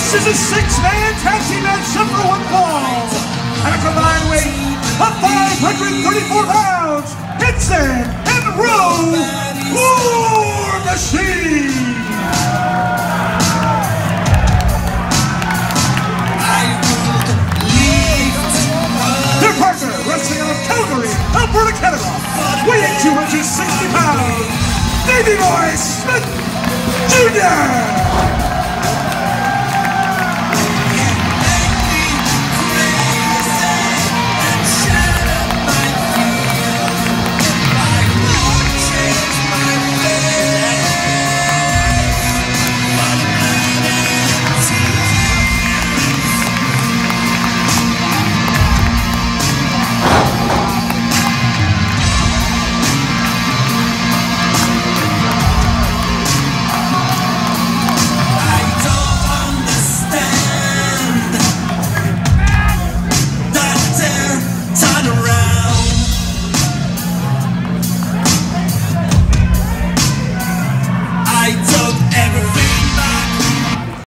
This is a six-man tag team matchup for one fall. At a combined weight of 534 pounds, Henson and Rowe War Machine. Their partner, wrestling out of Calgary, Alberta, Canada, weighing 260 pounds, Davey Smith Jr.